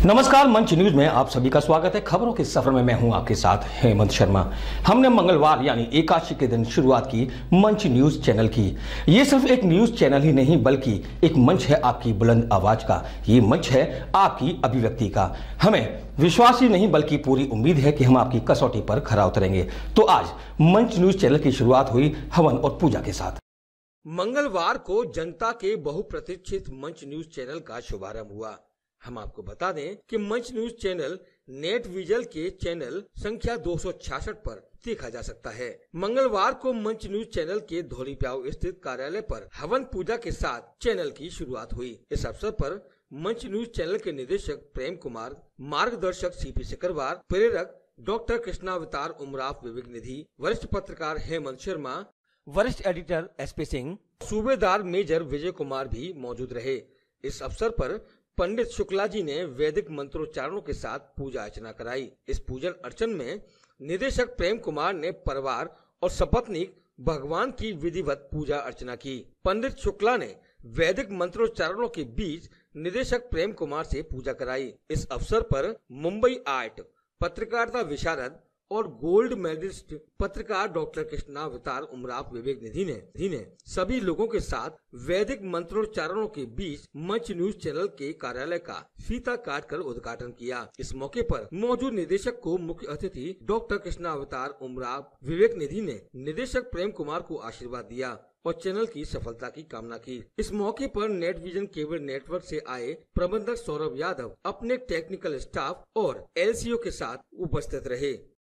नमस्कार, मंच न्यूज में आप सभी का स्वागत है। खबरों के सफर में मैं हूं आपके साथ हेमंत शर्मा। हमने मंगलवार यानी एकादशी के दिन शुरुआत की मंच न्यूज चैनल की। ये सिर्फ एक न्यूज चैनल ही नहीं बल्कि एक मंच है आपकी बुलंद आवाज का। ये मंच है आपकी अभिव्यक्ति का। हमें विश्वास ही नहीं बल्कि पूरी उम्मीद है कि हम आपकी कसौटी पर खरा उतरेंगे। तो आज मंच न्यूज चैनल की शुरुआत हुई हवन और पूजा के साथ। मंगलवार को जनता के बहुप्रतीक्षित मंच न्यूज चैनल का शुभारंभ हुआ। हम आपको बता दें कि मंच न्यूज चैनल नेट विजल के चैनल संख्या 266 पर देखा जा सकता है। मंगलवार को मंच न्यूज चैनल के धौलीप्याव स्थित कार्यालय पर हवन पूजा के साथ चैनल की शुरुआत हुई। इस अवसर पर मंच न्यूज चैनल के निदेशक प्रेम कुमार, मार्गदर्शक सीपी सिकरवार, प्रेरक डॉक्टर कृष्णावतार उमराव विवेक निधि, वरिष्ठ पत्रकार हेमंत शर्मा, वरिष्ठ एडिटर एसपी सिंह, सूबेदार मेजर विजय कुमार भी मौजूद रहे। इस अवसर पर पंडित शुक्ला जी ने वैदिक मंत्रोच्चारणों के साथ पूजा अर्चना कराई। इस पूजन अर्चन में निदेशक प्रेम कुमार ने परिवार और सपत्नीक भगवान की विधिवत पूजा अर्चना की। पंडित शुक्ला ने वैदिक मंत्रोच्चारणों के बीच निदेशक प्रेम कुमार से पूजा कराई। इस अवसर पर मुंबई आर्ट पत्रकारिता विशारद और गोल्ड मेडलिस्ट पत्रकार डॉक्टर कृष्णावतार उमराव विवेक निधि ने सभी लोगों के साथ वैदिक मंत्रोच्चारणों के बीच मंच न्यूज चैनल के कार्यालय का फीता काटकर उद्घाटन किया। इस मौके पर मौजूद निदेशक को मुख्य अतिथि डॉक्टर कृष्णावतार उमराव विवेक निधि ने निदेशक प्रेम कुमार को आशीर्वाद दिया और चैनल की सफलता की कामना की। इस मौके पर नेट विजन केबल नेटवर्क से आए प्रबंधक सौरभ यादव अपने टेक्निकल स्टाफ और एलसीओ के साथ उपस्थित रहे।